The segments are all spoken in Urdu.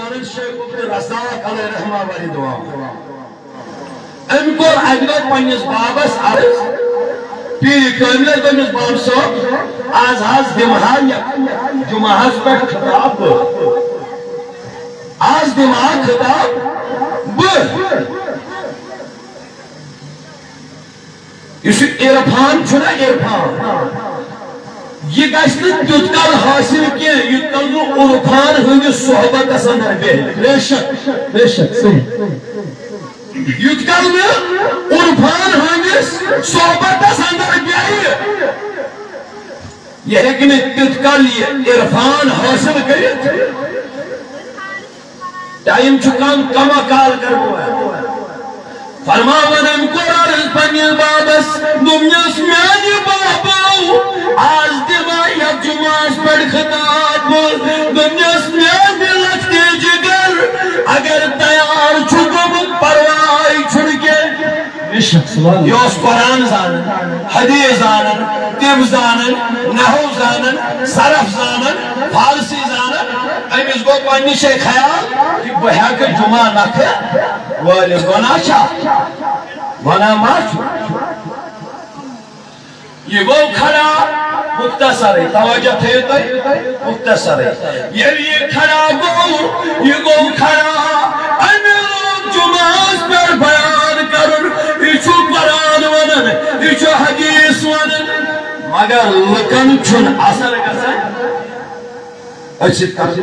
ونن شیخ عبدالرزاق علیہ رحمہ والی دعا ام کور اگلے پنس بابس عرض پیر کامل پنس باب صاحب آز حاض دمہا جمعہس پر خطاب آز دمہا خطاب یہ عرفان چھنا عرفان یہ گشت تیوتکل حاصل کی یوتکل نو عرفان ہندس صحبت اندر بے شک صحیح یوتکل نو عرفان ہندس صحبت اندر بے یہ ہے کہ تیوتکل عرفان حاصل کرت ٹائم چکم کما کال کرو ہے فرماون ام قرآن پنیل بابس دنیاس میانی بابو آج دمائی اب جمعاس پر خطاب دنیاس میانی لکھتے جگر اگر تیار چھکم پروائی چھڑکے یہ اس قرآن زانن حدیث زانن طب زانن نحو زانن صرف زانن فارسی زانن امیز گو پانی شے خیال کہ بہا کہ جمعہ نکھے والی گناہ چاہ گناہ ماچو یہ گو کھڑا مختصر ہے توجہ تھے تو مختصر ہے یہ کھڑا گو کھڑا امیل جمعہ پر بیان کرن ایچو قرآن ونن ایچو حدیث ونن مگر لکن چھن اثر گسن اچھت کر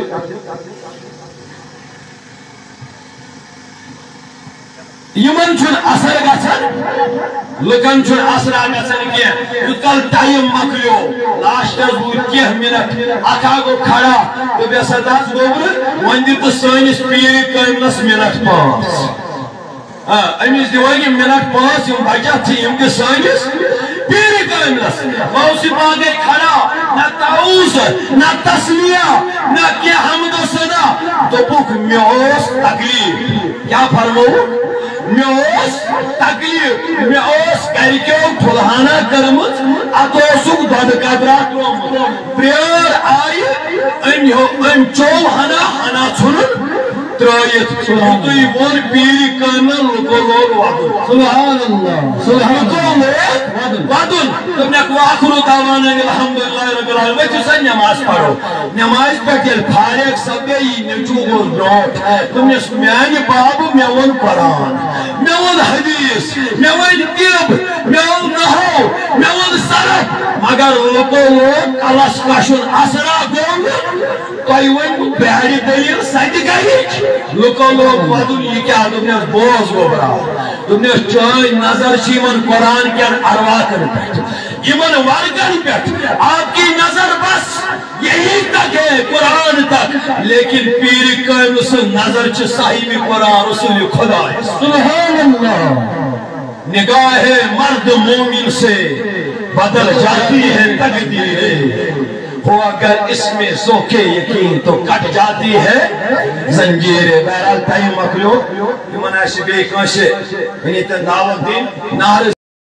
یمن چھن اثر گسن لکن چھن اثر گسن کیا یوتکل ٹائم مکلیو لاشتر بود کیا منٹ اکا گو کھڑا تو بے صداز گوبر وندی تو سانس پیری کاملس منٹ 5 امیز دیوانی منٹ 5 یم بچہ تھی یم کے سانس پیری کاملس موسی باگے کھڑا نہ تعوذ نہ تسلیہ نہ کیا حمد و ثنا تو بک میوس تکلیف کیا فرمو میوس تکلیف میوس گھرکیو پھلہانا کرمت اتوسک دود قدرات پریار آئی ام چول ہنا چھنن ترائیت توی وون پیری کامل لکو لوگ وادن سبحان اللہ سبحان اللہ وادن تم نے آخر دعوانا الحمدللہ رب العالمین میں چوسا نماز پڑھو نماز پڑھ کے فارغ سب گئی نچو گو بروٹ تم نے میانی باب میون قرآن میون حدیث میون طب میون نحو میون صرف مگر لکو لوگ کلاس کشن اثرا گون توی ون بیاری دلیل سائد گئی لکو لوگ وادن یہ کیا تم نے بوز گو برا تم نے چاہی نظر چیمن قرآن کیا ارواکن پیٹ یمن ورگن پیٹ آپ کی نظر بس یہی تک ہے قرآن تک لیکن پیر کامل سے نظر چھ صاحب قرآن رسول خدا ہے سبحان اللہ نگاہ مرد مومن سے بدل جاتی ہے تقدیر ہو اگر اس میں سوکے یقین تو کٹ جاتی ہے زنجیر بہرحال ٹائم مکلو یہ مناشبہ کانشے انہی تا ناو دین نار